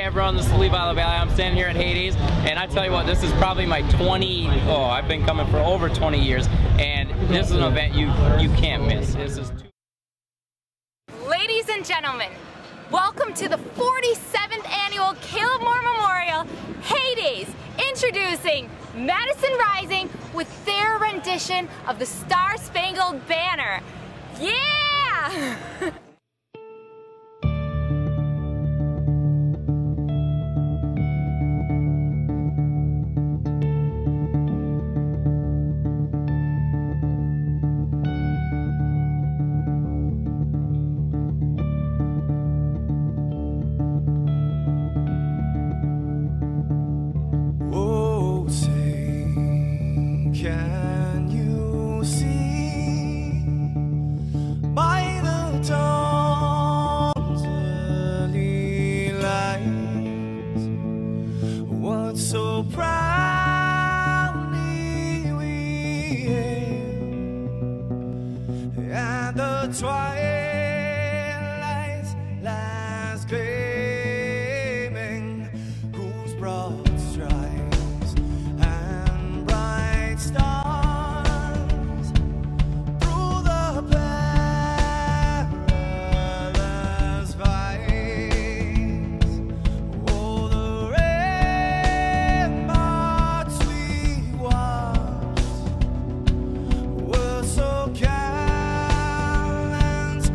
everyone, this is Lee Valley. I'm standing here at Hades, and I tell you what, this is probably my I've been coming for over 20 years, and this is an event you can't miss. This is Ladies and gentlemen, welcome to the 47th annual Caleb Moore Memorial Hades, introducing Madison Rising with their rendition of the Star Spangled Banner. Yeah! Can you see by the dawn's early light what so proudly we hailed at the twilight's last gleaming, whose broad stripes and bright stars through the perilous fights, oh, the ramparts we watched were so gallant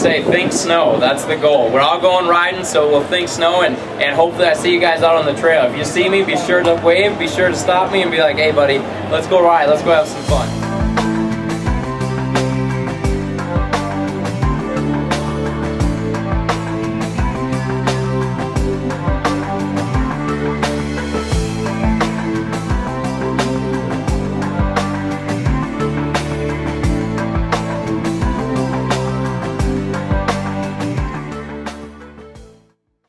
say think snow. That's the goal. We're all going riding, so we'll think snow, and hopefully I see you guys out on the trail. If you see me, be sure to wave, be sure to stop me and be like, hey buddy, let's go ride, let's go have some fun.